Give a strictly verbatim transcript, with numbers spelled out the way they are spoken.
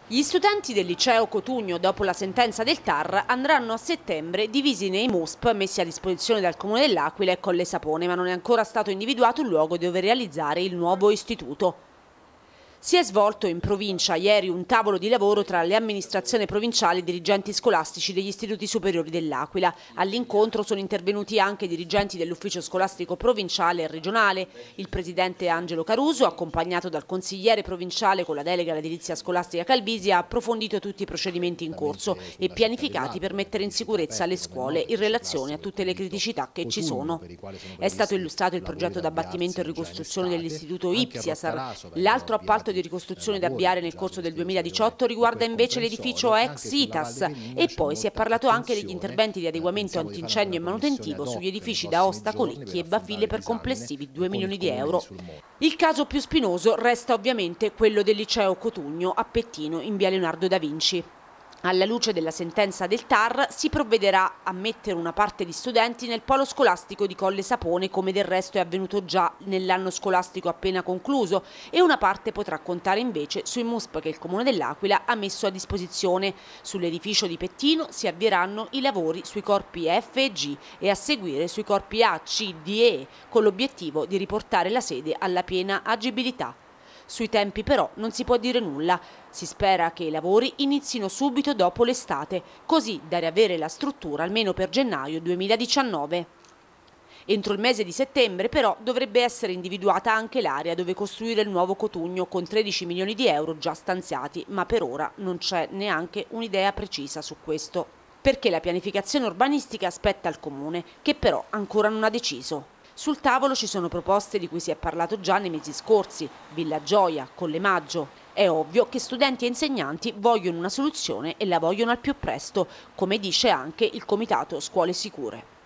Gli studenti del liceo Cotugno, dopo la sentenza del T A R, andranno a settembre divisi nei M U S P messi a disposizione dal Comune dell'Aquila e Colle Sapone, ma non è ancora stato individuato il luogo dove realizzare il nuovo istituto. Si è svolto in provincia ieri un tavolo di lavoro tra le amministrazioni provinciali e i dirigenti scolastici degli istituti superiori dell'Aquila. All'incontro sono intervenuti anche dirigenti dell'ufficio scolastico provinciale e regionale. Il presidente Angelo Caruso, accompagnato dal consigliere provinciale con la delega all'edilizia scolastica Calvisi, ha approfondito tutti i procedimenti in corso e pianificati per mettere in sicurezza le scuole in relazione a tutte le criticità che ci sono. È stato illustrato il progetto d'abbattimento e ricostruzione dell'istituto Ipsiasar. L'altro appalto di ricostruzione da avviare nel corso del duemiladiciotto riguarda invece l'edificio ex I T A S e poi si è parlato anche degli interventi di adeguamento antincendio e manutentivo sugli edifici d'Aosta, Colicchi e Baville per complessivi due milioni di euro. Il caso più spinoso resta ovviamente quello del liceo Cotugno a Pettino in via Leonardo da Vinci. Alla luce della sentenza del T A R si provvederà a mettere una parte di studenti nel polo scolastico di Colle Sapone, come del resto è avvenuto già nell'anno scolastico appena concluso, e una parte potrà contare invece sui M U S P che il Comune dell'Aquila ha messo a disposizione. Sull'edificio di Pettino si avvieranno i lavori sui corpi F e G e a seguire sui corpi A, C, D e E, con l'obiettivo di riportare la sede alla piena agibilità. Sui tempi però non si può dire nulla. Si spera che i lavori inizino subito dopo l'estate, così da riavere la struttura almeno per gennaio duemiladiciannove. Entro il mese di settembre però dovrebbe essere individuata anche l'area dove costruire il nuovo Cotugno con tredici milioni di euro già stanziati, ma per ora non c'è neanche un'idea precisa su questo. Perché la pianificazione urbanistica aspetta al Comune, che però ancora non ha deciso. Sul tavolo ci sono proposte di cui si è parlato già nei mesi scorsi, Villa Gioia, Colle Maggio. È ovvio che studenti e insegnanti vogliono una soluzione e la vogliono al più presto, come dice anche il Comitato Scuole Sicure.